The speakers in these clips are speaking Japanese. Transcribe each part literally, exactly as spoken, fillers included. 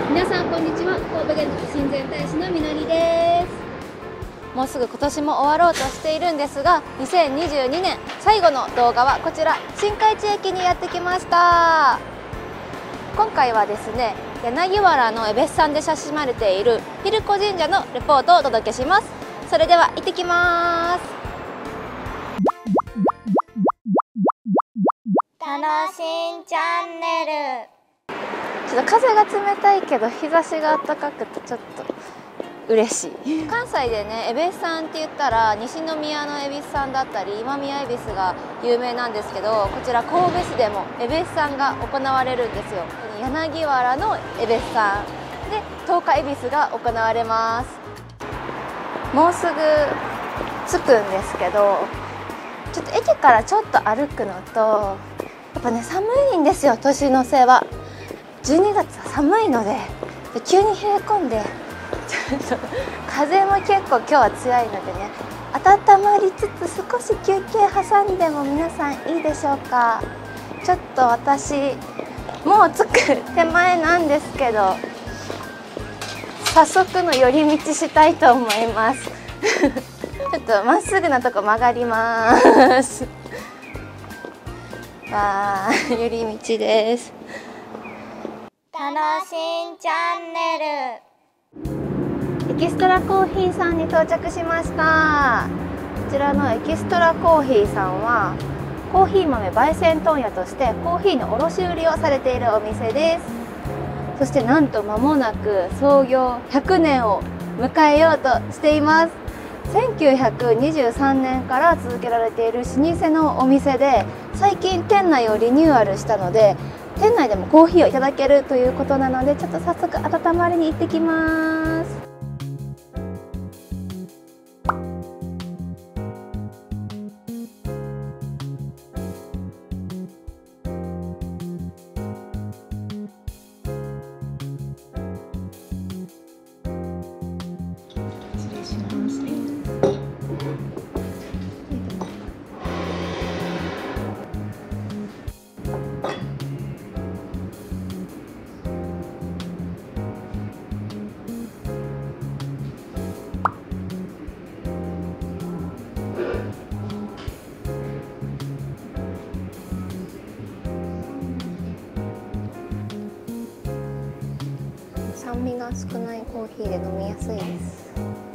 皆さんこんにちは。神戸現実親善大使のみのりです。 もうすぐ今年も終わろうとしているんですが、にせんにじゅうにねん最後の動画はこちら新海地駅にやってきました。今回はですね、柳原の江別山で親しまれている蛭子神社のレポートをお届けします。それでは行ってきます。 楽しんチャンネル。 ちょっと風が冷たいけど日差しが暖かくてちょっと嬉しい。関西でね、江別山って言ったら西宮の恵比寿山だったり今宮恵比寿が有名なんですけど、こちら神戸市でも江別山が行われるんですよ。柳原の江別山で十日恵比寿が行われます。もうすぐ着くんですけど、ちょっと駅からちょっと歩くのとやっぱね寒いんですよ。年の瀬はじゅうにがつは寒いので、で急に冷え込んでちょっと風も結構今日は強いのでね、温まりつつ少し休憩挟んでも皆さんいいでしょうか。ちょっと私もう着く手前なんですけど、早速の寄り道したいと思いますちょっとまっすぐなとこ曲がりますわー、寄り道です。 楽しんチャンネル。 エキストラコーヒーさんに到着しました。こちらのエキストラコーヒーさんはコーヒー豆焙煎問屋としてコーヒーの卸売りをされているお店です。そしてなんと間もなく創業ひゃくねんを迎えようとしています。せんきゅうひゃくにじゅうさんねんから続けられている老舗のお店で、最近店内をリニューアルしたので店内でもコーヒーをいただけるということなので、ちょっと早速温まりに行ってきます。 失礼します。 酸味が少ないコーヒーで飲みやすいです。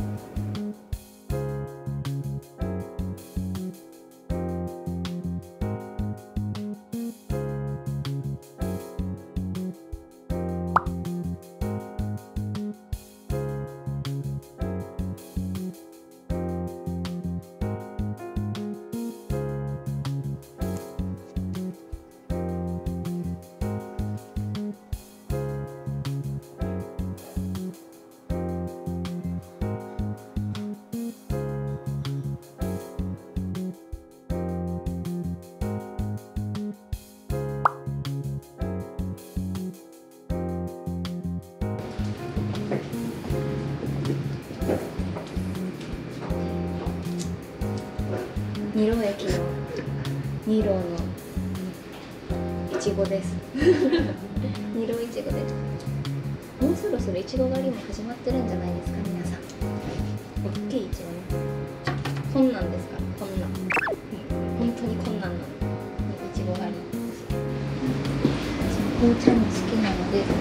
二郎駅の二郎のいちごです二郎いちごです。もうそろそろいちご狩りも始まってるんじゃないですか皆さん。大きいいちごね。こんなんですか、こんなん、本当にこんなんなの。いちご狩りです。紅茶も好きなので、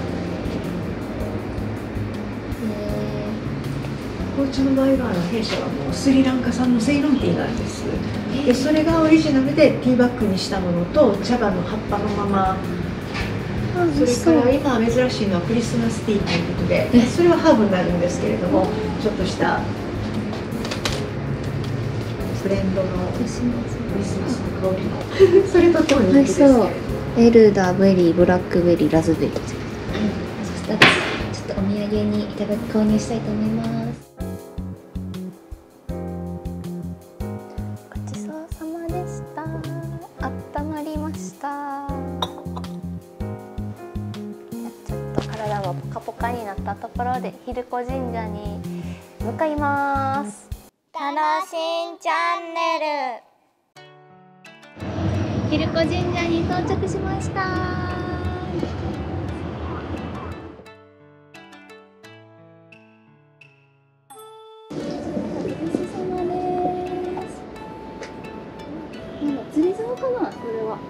紅茶の場合はあの弊社はもうスリランカ産のセイロンティーなんです。でそれがオリジナルでティーバッグにしたものと茶葉の葉っぱのまま、それから今珍しいのはクリスマスティーということで、それはハーブになるんですけれども、ちょっとしたブレンドのクリスマスの香りのそれとっても人気ですけれども、 エルダーベリー、ブラックベリー、ラズベリー。そしたらちょっとお土産にいただき購入したいと思います。 ごちそうさまでした。あったまりました。ちょっと体もポカポカになったところで蛭子神社に向かいます。 楽しんチャンネル。 蛭子神社に到着しました。 かな、これは。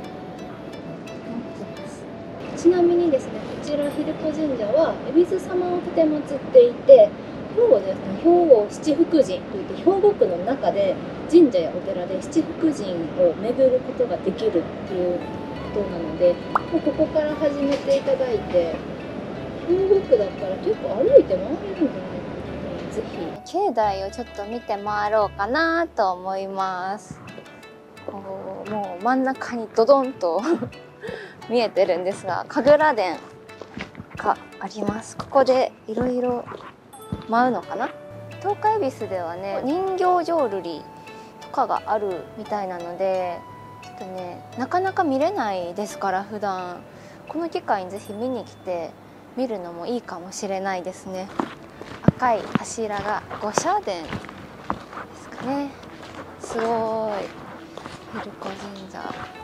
ちなみにですね、こちら秀子神社は恵比寿様を立て祀っていて、兵庫ですね、兵庫七福神といって兵庫区の中で神社やお寺で七福神を巡ることができるっていうことなので、もうここから始めていただいて、兵庫区だったら結構歩いて回れるんじゃないかな。ぜひ境内をちょっと見て回ろうかなと思います。こうもう真ん中にドドンと見えてるんですが、神楽殿があります。ここでいろいろ舞うのかな。東海恵比寿ではね、人形浄瑠璃とかがあるみたいなので、ちょっとねなかなか見れないですから、普段この機会にぜひ見に来て見るのもいいかもしれないですね。赤い柱が御社殿ですかね。すごい秀子神社。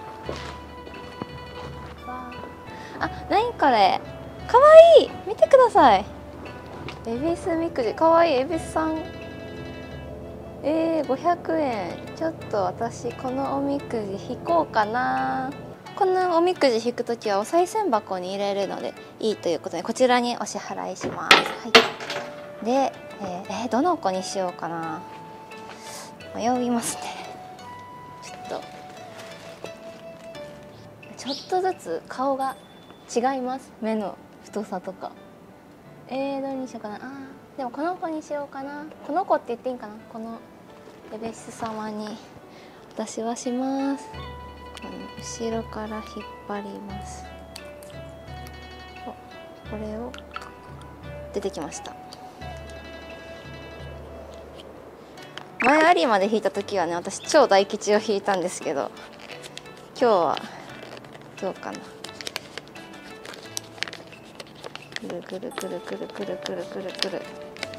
あ、何これ、かわいい、見てください。恵比寿みくじ、かわいい。恵比寿さん、えー、ごひゃくえん。ちょっと私このおみくじ引こうかな。このおみくじ引くときはお賽銭箱に入れるのでいいということで、こちらにお支払いします。はい、で、えーえー、どの子にしようかな、迷いますね。ちょっとちょっとずつ顔が違います、目の太さとか。えー、どれにしようかな。あー、でもこの子にしようかな。この子って言っていいんかな。この恵比寿様に私はします。この後ろから引っ張ります。お、これを出てきました。前有馬で引いた時はね、私超大吉を引いたんですけど、今日はどうかな。くるくるくるくるくるくるくるくる。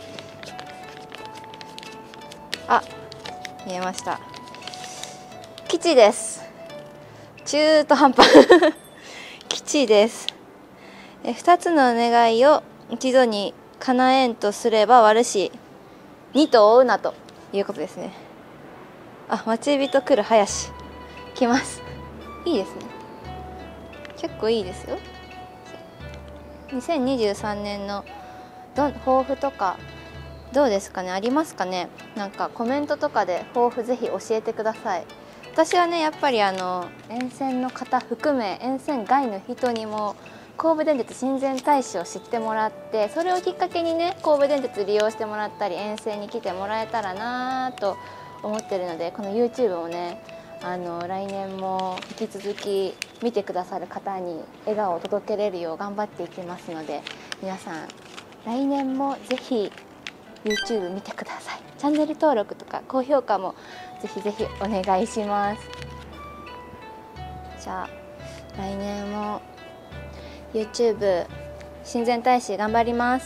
あ、見えました。吉です。中途半端吉です。え二つの願いを一度に叶えんとすれば悪し、二と追うなということですね。あ、待ち人来る林来ます。いいですね、結構いいですよ。にせんにじゅうさんねんのど抱負とかどうですかね、ありますかね。なんかコメントとかで抱負ぜひ教えてください。私はね、やっぱりあの沿線の方含め沿線外の人にも神戸電鉄親善大使を知ってもらって、それをきっかけにね神戸電鉄利用してもらったり沿線に来てもらえたらなと思ってるので、この YouTube もね、あの来年も引き続き見てくださる方に笑顔を届けれるよう頑張っていきますので、皆さん来年もぜひ YouTube 見てください。チャンネル登録とか高評価もぜひぜひお願いします。じゃあ来年も YouTube 親善大使頑張ります。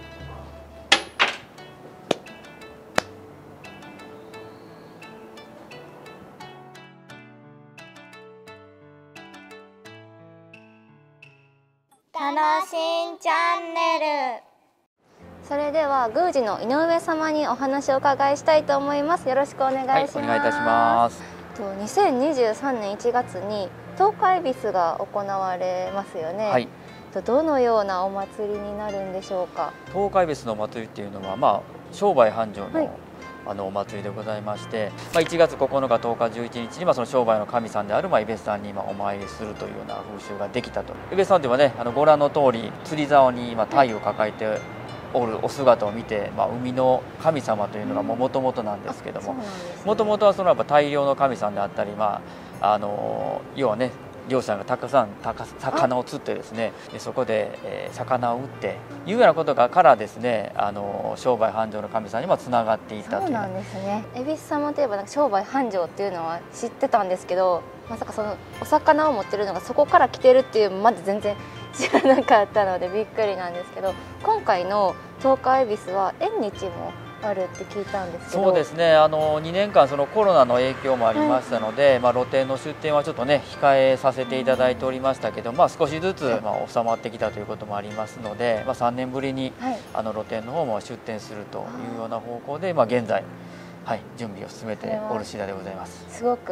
楽しんチャンネル。 それでは宮司の井上様にお話をお伺いしたいと思います。よろしくお願いします。 はい、お願いいたします。 とにせんにじゅうさんねんいちがつに東海恵比寿が行われますよね。はい。とどのようなお祭りになるんでしょうか。 東海恵比寿のお祭りっていうのは、まあ商売繁盛の、 はい、 あのお祭りでございまして、まあ、いちがつここのかとおかじゅういちにちに、まあ、その商売の神さんである、まあ、恵比寿さんに今お参りするというような風習ができたと。恵比寿さんではね、あのご覧の通り釣り竿に今鯛を抱えておるお姿を見て、まあ、海の神様というのがもともとなんですけども、もともとはそのやっぱ大量の神さんであったり、まあ、あの要はね漁師さんがたくさん魚を釣ってですね、そこで、えー、魚を売っていうようなことがからですね、あの商売繁盛の神さんにもつながっていたという。 そうなんですね。恵比寿様といえばなんか商売繁盛っていうのは知ってたんですけど、まさかそのお魚を持ってるのがそこから来てるっていうまで全然知らなかったのでびっくりなんですけど、今回の東海恵比寿は縁日もあるって聞いたんですけど。 そうですね、あのにねんかんそのコロナの影響もありましたので、はい、まあ、露店の出店はちょっとね控えさせていただいておりましたけど、まあ、少しずつ、まあ、収まってきたということもありますので、まあ、さんねんぶりに、はい、あの露店の方も出店するというような方向で、まあ、現在、はい、準備を進めておる次第でございます。 すごく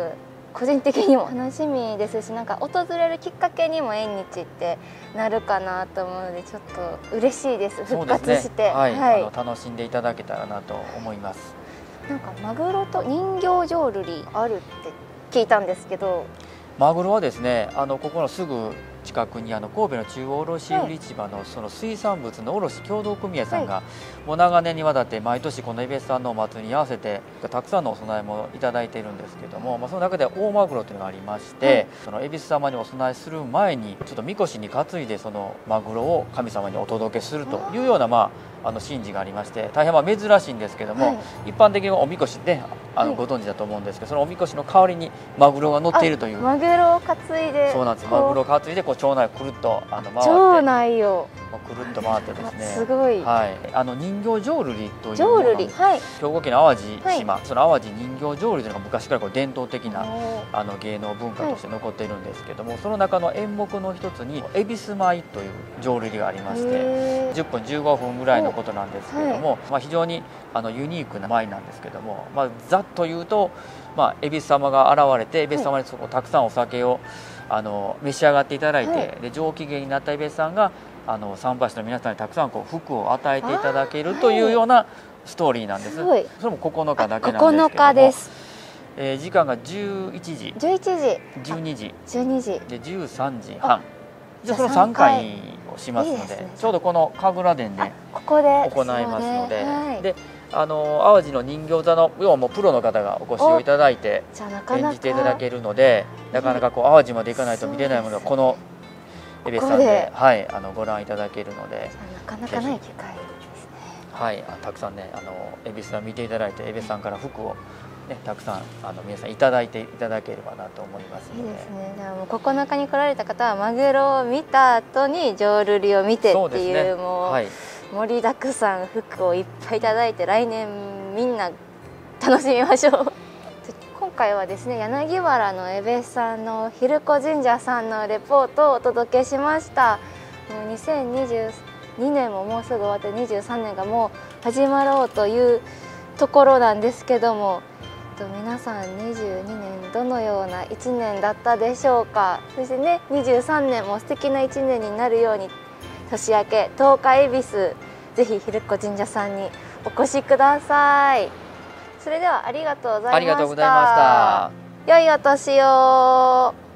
個人的にも楽しみですし、なんか訪れるきっかけにも縁日ってなるかなと思うので、ちょっと嬉しいです。復活して、 ね、はい、 はい、 あの楽しんでいただけたらなと思います。 なんかマグロと人形浄瑠璃あるって聞いたんですけど、 マグロはですね、あのここのすぐ近くにあの神戸の中央卸売市場のその水産物の卸協同組合さんがもう長年にわたって毎年この恵比寿さんのお祭りに合わせてたくさんのお供えもいただいているんですけども、まあ、その中で大マグロというのがありまして、その恵比寿様にお供えする前にちょっとみこしに担いでそのマグロを神様にお届けするというようなまああの神事がありまして、大変まあ珍しいんですけども、はい、一般的におみこしであのご存知だと思うんですけど、そのおみこしの代わりにマグロが乗っているという。 マグロを担いで、 そうなんです。マグロを担いでこう町内をくるっとあの回って、 町内をくるっと回ってですね、 すごい、 はい、あの人形浄瑠璃という浄瑠璃、はい、 兵庫県の淡路島、はい、その淡路人形浄瑠璃というのが昔からこう伝統的なあの芸能文化として残っているんですけども、はい、その中の演目の一つに恵比寿舞という浄瑠璃がありまして、じゅっぷんじゅうごふんぐらいのことなんですけども、はい、まあ非常にあのユニークな舞なんですけども、まあ、ざっと言うと、まあ、恵比寿様が現れて恵比寿様にそこたくさんお酒をあの召し上がっていただいて、はい、で上機嫌になった恵比寿さんがあの参拝者の皆さんにたくさんこう福を与えていただけるというようなストーリーなんです。すごい。それもここのかだけなんですけども、ここのかです。えー、時間がじゅういちじ、 じゅういちじ、 じゅうにじ、 じゅうにじでじゅうさんじはん、じゃそのさんかいをしますので、いいですね、ちょうどこの神楽殿で行いますので、はい、であの淡路の人形座の要はもうプロの方がお越しをいただいて演じていただけるので、なかなかこう淡路まで行かないと見れないものがこの恵比寿さんで、はい、あのご覧いただけるので、 なかなかない機会ですね。 はい、たくさんね、あの恵比寿さん見ていただいて、恵比寿さんから福をね、たくさんあの皆さんいただいていただければなと思いますので。いいですね。 じゃあもうここのかに来られた方はマグロを見た後に浄瑠璃を見てっていう、もう、はい、盛りだくさん福をいっぱいいただいて、来年みんな楽しみましょう。今回はですね、柳原の恵比寿さんの昼子神社さんのレポートをお届けしました。もうにせんにじゅうにねんももうすぐ終わってにじゅうさんねんがもう始まろうというところなんですけども、皆さんにじゅうにねんどのようないちねんだったでしょうか。そしてね、にじゅうさんねんも素敵ないちねんになるように、年明けとおか恵比寿、ぜひ昼子神社さんにお越しください。それではありがとうございました。 ありがとうございました。 良いお年を。